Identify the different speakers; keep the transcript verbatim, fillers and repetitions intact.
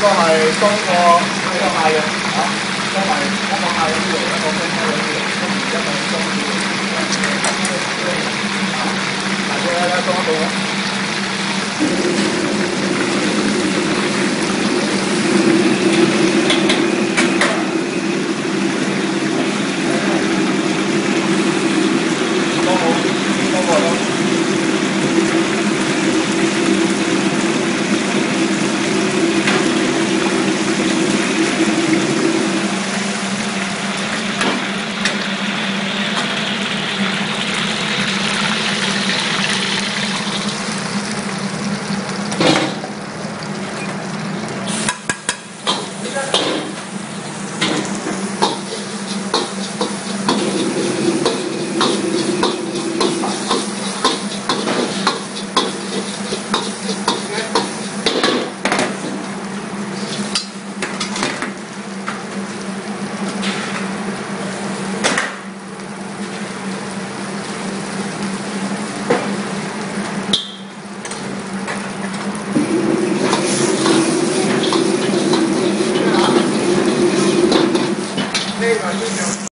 Speaker 1: 係多個呢個客人嚇，多埋一個客人嚟，一個賓客嚟，跟住一個中意大家咧多到啊！多好，多個咯。